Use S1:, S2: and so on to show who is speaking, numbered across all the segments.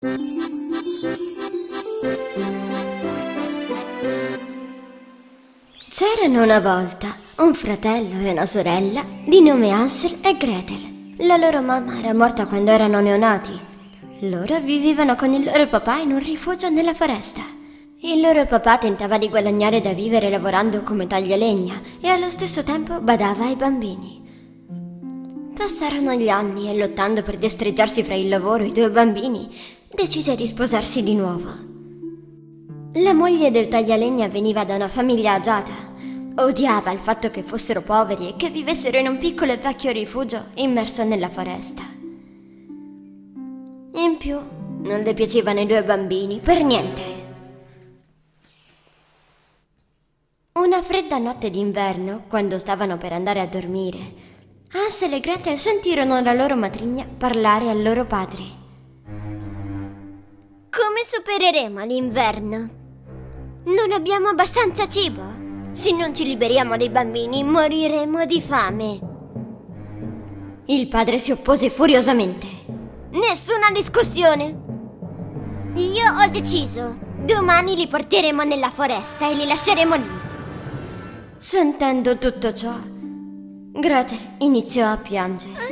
S1: C'erano una volta un fratello e una sorella di nome Hansel e Gretel. La loro mamma era morta quando erano neonati. Loro vivevano con il loro papà in un rifugio nella foresta. Il loro papà tentava di guadagnare da vivere lavorando come taglialegna e allo stesso tempo badava ai bambini. Passarono gli anni e lottando per destreggiarsi fra il lavoro e i due bambini, decise di sposarsi di nuovo. La moglie del taglialegna veniva da una famiglia agiata. Odiava il fatto che fossero poveri e che vivessero in un piccolo e vecchio rifugio immerso nella foresta. In più, non le piacevano i due bambini per niente. Una fredda notte d'inverno, quando stavano per andare a dormire, Hansel e Gretel sentirono la loro matrigna parlare al loro padre. Come supereremo l'inverno? Non abbiamo abbastanza cibo. Se non ci liberiamo dei bambini, moriremo di fame. Il padre si oppose furiosamente. Nessuna discussione. Io ho deciso. Domani li porteremo nella foresta e li lasceremo lì. Sentendo tutto ciò, Gretel iniziò a piangere.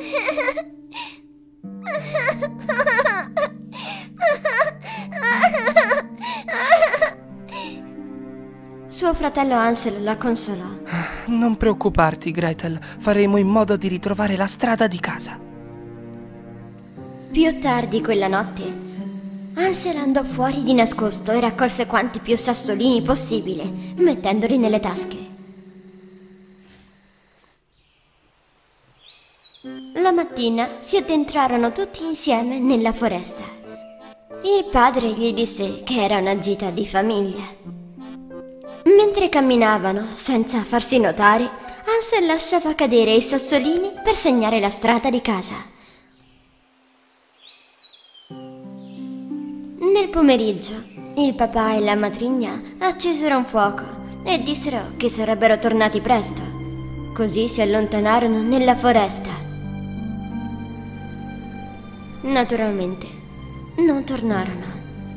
S1: Suo fratello Hansel la consolò.
S2: Non preoccuparti, Gretel. Faremo in modo di ritrovare la strada di casa.
S1: Più tardi quella notte, Hansel andò fuori di nascosto e raccolse quanti più sassolini possibile, mettendoli nelle tasche. La mattina si addentrarono tutti insieme nella foresta. Il padre gli disse che era una gita di famiglia. Mentre camminavano, senza farsi notare, Hansel lasciava cadere i sassolini per segnare la strada di casa. Nel pomeriggio, il papà e la matrigna accesero un fuoco e dissero che sarebbero tornati presto. Così si allontanarono nella foresta. Naturalmente, non tornarono.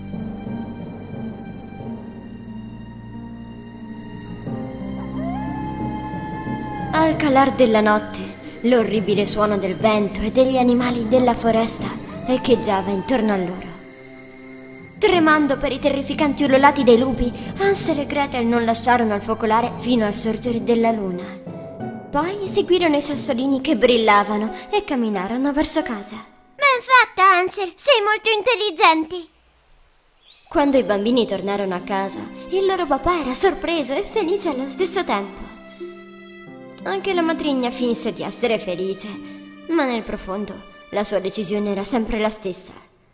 S1: Al calar della notte, l'orribile suono del vento e degli animali della foresta echeggiava intorno a loro. Tremando per i terrificanti ululati dei lupi, Hansel e Gretel non lasciarono il focolare fino al sorgere della luna. Poi seguirono i sassolini che brillavano e camminarono verso casa. Ben fatta, Hansel! Sei molto intelligente! Quando i bambini tornarono a casa, il loro papà era sorpreso e felice allo stesso tempo. Anche la matrigna finse di essere felice, ma nel profondo la sua decisione era sempre la stessa.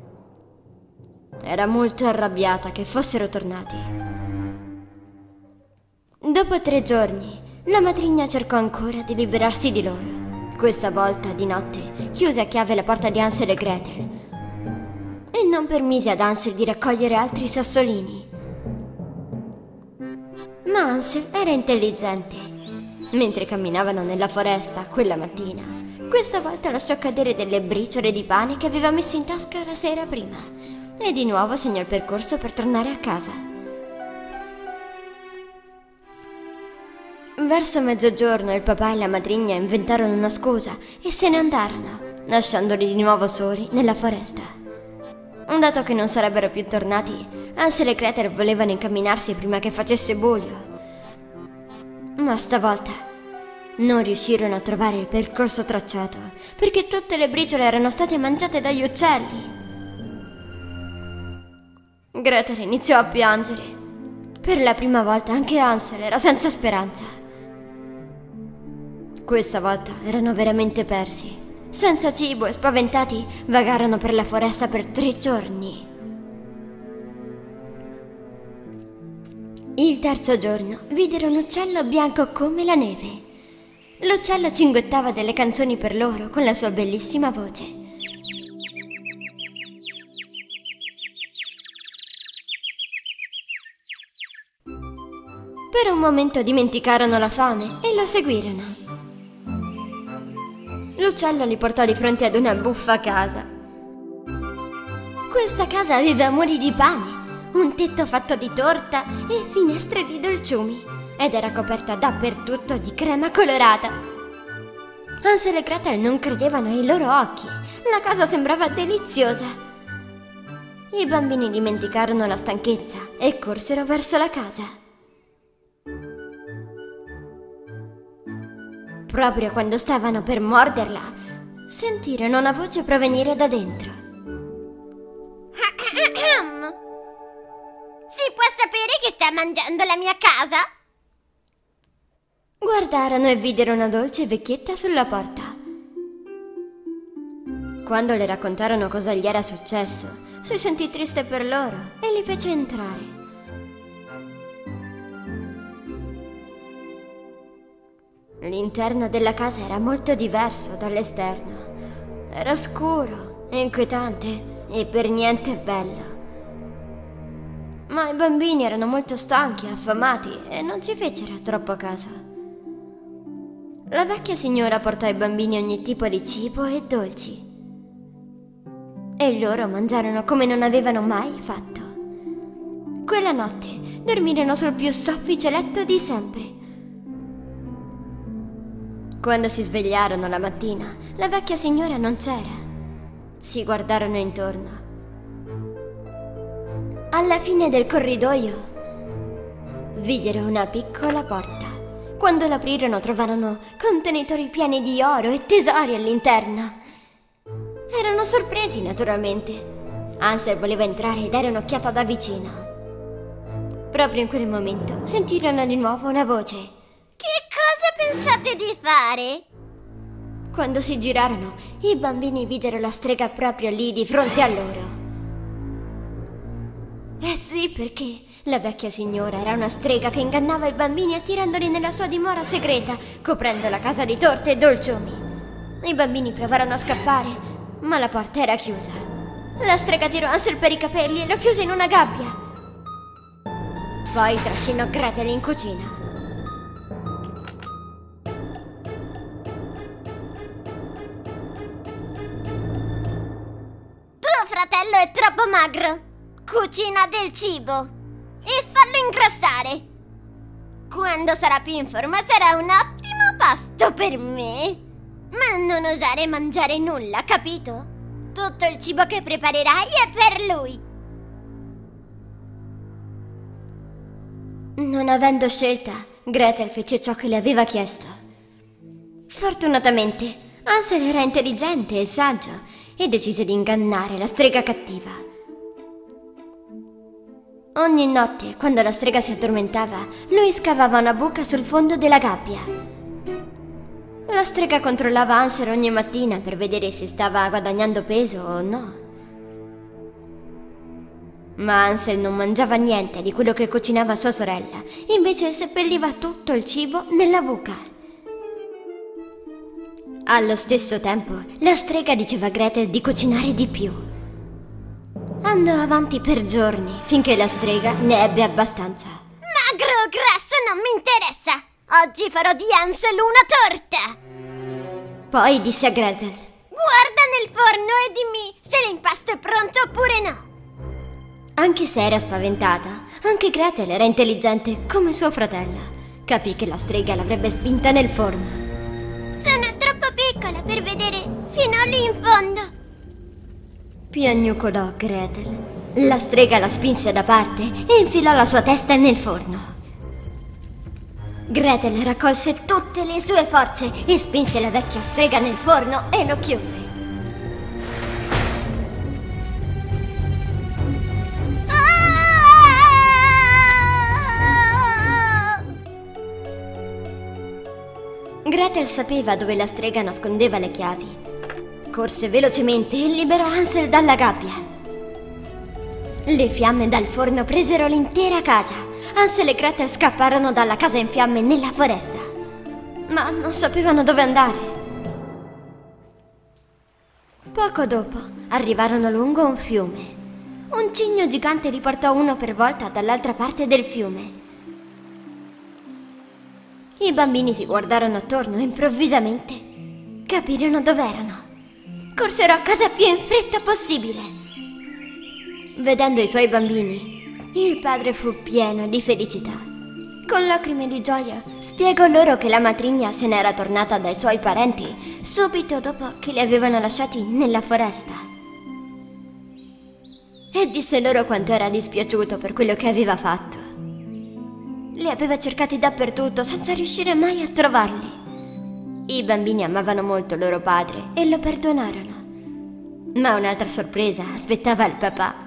S1: Era molto arrabbiata che fossero tornati. Dopo 3 giorni, la matrigna cercò ancora di liberarsi di loro. Questa volta, di notte, chiuse a chiave la porta di Hansel e Gretel e non permise ad Hansel di raccogliere altri sassolini. Ma Hansel era intelligente. Mentre camminavano nella foresta quella mattina, questa volta lasciò cadere delle briciole di pane che aveva messo in tasca la sera prima e di nuovo segnò il percorso per tornare a casa. Verso mezzogiorno il papà e la matrigna inventarono una scusa e se ne andarono, lasciandoli di nuovo soli nella foresta. Dato che non sarebbero più tornati, Hansel e Gretel volevano incamminarsi prima che facesse buio. Ma stavolta non riuscirono a trovare il percorso tracciato perché tutte le briciole erano state mangiate dagli uccelli. Gretel iniziò a piangere. Per la prima volta anche Hansel era senza speranza. Questa volta erano veramente persi. Senza cibo e spaventati vagarono per la foresta per 3 giorni. Il terzo giorno videro un uccello bianco come la neve. L'uccello cinguettava delle canzoni per loro con la sua bellissima voce. Per un momento dimenticarono la fame e lo seguirono. L'uccello li portò di fronte ad una buffa casa. Questa casa aveva muri di pane, un tetto fatto di torta e finestre di dolciumi, ed era coperta dappertutto di crema colorata. Hansel e Gretel non credevano ai loro occhi. La casa sembrava deliziosa. I bambini dimenticarono la stanchezza e corsero verso la casa. Proprio quando stavano per morderla, sentirono una voce provenire da dentro.
S3: Si può sapere chi sta mangiando la mia casa?
S1: Guardarono e videro una dolce vecchietta sulla porta. Quando le raccontarono cosa gli era successo, si sentì triste per loro e li fece entrare. L'interno della casa era molto diverso dall'esterno. Era scuro, inquietante e per niente bello. Ma i bambini erano molto stanchi, affamati e non ci fecero troppo caso. La vecchia signora portò ai bambini ogni tipo di cibo e dolci. E loro mangiarono come non avevano mai fatto. Quella notte dormirono sul più soffice letto di sempre. Quando si svegliarono la mattina, la vecchia signora non c'era. Si guardarono intorno. Alla fine del corridoio videro una piccola porta. Quando l'aprirono trovarono contenitori pieni di oro e tesori all'interno. Erano sorpresi, naturalmente. Hansel voleva entrare e dare un'occhiata da vicino. Proprio in quel momento sentirono di nuovo una voce.
S3: Che cosa pensate di fare?
S1: Quando si girarono, i bambini videro la strega proprio lì di fronte a loro. Eh sì, perché la vecchia signora era una strega che ingannava i bambini attirandoli nella sua dimora segreta, coprendo la casa di torte e dolciumi. I bambini provarono a scappare, ma la porta era chiusa. La strega tirò Hansel per i capelli e lo chiuse in una gabbia. Poi trascinò Gretel in cucina.
S3: Tuo fratello è troppo magro. Cucina del cibo e fallo ingrassare. Quando sarà più in forma sarà un ottimo pasto per me. Ma non osare mangiare nulla, capito? Tutto il cibo che preparerai è per lui.
S1: Non avendo scelta, Gretel fece ciò che le aveva chiesto. Fortunatamente, Hansel era intelligente e saggio e decise di ingannare la strega cattiva. Ogni notte, quando la strega si addormentava, lui scavava una buca sul fondo della gabbia. La strega controllava Hansel ogni mattina per vedere se stava guadagnando peso o no. Ma Hansel non mangiava niente di quello che cucinava sua sorella, invece seppelliva tutto il cibo nella buca. Allo stesso tempo, la strega diceva a Gretel di cucinare di più. Andò avanti per giorni, finché la strega ne ebbe abbastanza.
S3: Magro o grasso non mi interessa. Oggi farò di Hansel una torta.
S1: Poi disse a Gretel:
S3: Guarda nel forno e dimmi se l'impasto è pronto oppure no.
S1: Anche se era spaventata, anche Gretel era intelligente come suo fratello. Capì che la strega l'avrebbe spinta nel forno.
S3: Sono troppo piccola per vedere fino lì in fondo.
S1: Piagnucolò Gretel. La strega la spinse da parte e infilò la sua testa nel forno. Gretel raccolse tutte le sue forze e spinse la vecchia strega nel forno e lo chiuse. Gretel sapeva dove la strega nascondeva le chiavi. Corse velocemente e liberò Hansel dalla gabbia. Le fiamme dal forno presero l'intera casa. Hansel e Gretel scapparono dalla casa in fiamme nella foresta, ma non sapevano dove andare. Poco dopo arrivarono lungo un fiume. Un cigno gigante li portò uno per volta dall'altra parte del fiume. I bambini si guardarono attorno e improvvisamente capirono dove erano. Corsero a casa più in fretta possibile. Vedendo i suoi bambini, il padre fu pieno di felicità. Con lacrime di gioia spiegò loro che la matrigna se n'era tornata dai suoi parenti subito dopo che li avevano lasciati nella foresta. E disse loro quanto era dispiaciuto per quello che aveva fatto. Li aveva cercati dappertutto senza riuscire mai a trovarli. I bambini amavano molto loro padre e lo perdonarono. Ma un'altra sorpresa aspettava il papà.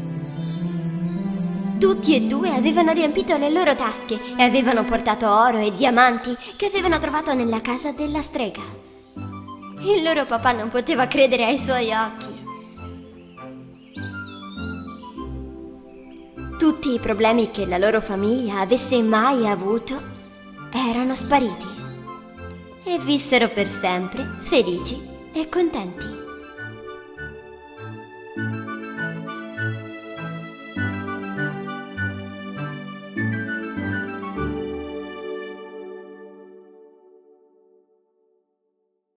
S1: Tutti e due avevano riempito le loro tasche e avevano portato oro e diamanti che avevano trovato nella casa della strega. Il loro papà non poteva credere ai suoi occhi. Tutti i problemi che la loro famiglia avesse mai avuto erano spariti e vissero per sempre felici e contenti.